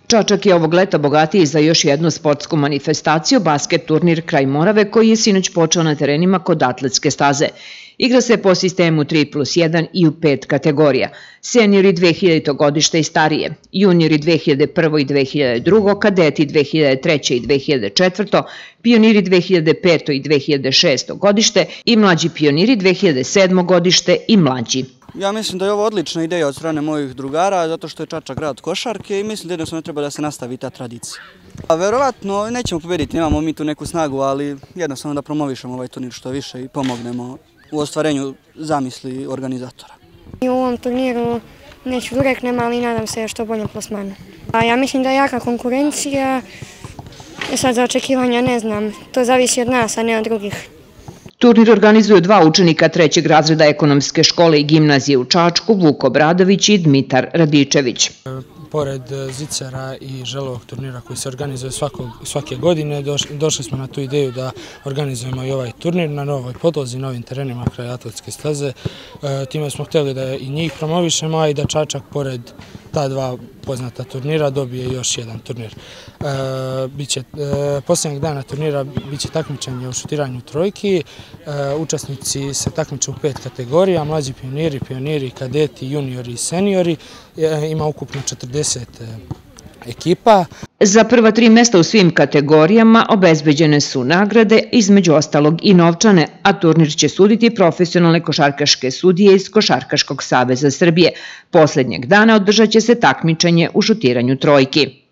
Čačak je ovog leta bogatiji za još jednu sportsku manifestaciju, basket turnir Kraj Morave, koji je sinoć počeo na terenima kod atletske staze. Igra se po sistemu 3+1 i u 5 kategorija. Seniori 2000. godište i starije, juniori 2001. i 2002. kadeti 2003. i 2004. pioniri 2005. i 2006. godište i mlađi pioniri 2007. godište i mlađi. Ja mislim da je ovo odlična ideja od strane mojih drugara, zato što je Čačak grad košarke i mislim da jednostavno treba da se nastavi ta tradicija. Verovatno nećemo pobediti, nemamo mi tu neku snagu, ali jednostavno da promovišemo ovaj turnir što više i pomognemo u ostvarenju zamisli organizatora. U ovom turniru neću da reknem, ali nadam se što bolje plasmanu. Ja mislim da je jaka konkurencija, sad za očekivanja ne znam, to zavisi od nas, a ne od drugih. Turnir organizuju dva učenika 3. razreda ekonomske škole i gimnazije u Čačku, Vuk Obradović i Dmitar Radičević. Pored zicara i želovog turnira koji se organizuje svake godine, došli smo na tu ideju da organizujemo i ovaj turnir na novoj podlozi, novim terenima kraj atletske staze. Time smo htjeli da i njih promovišemo, a i da Čačak pored ta dva poznata turnira dobije još jedan turnir. Posljednjeg dana turnira biće takmičenje u šutiranju trojki. Učesnici se takmiče u 5 kategorija, mlađi pioniri, kadeti, juniori i seniori. Ima ukupno 40 ekipa. Za prva 3 mesta u svim kategorijama obezbeđene su nagrade, između ostalog i novčane, a turnir će suditi profesionalne košarkaške sudije iz Košarkaškog saveza Srbije. Poslednjeg dana održat će se takmičenje u šutiranju trojki.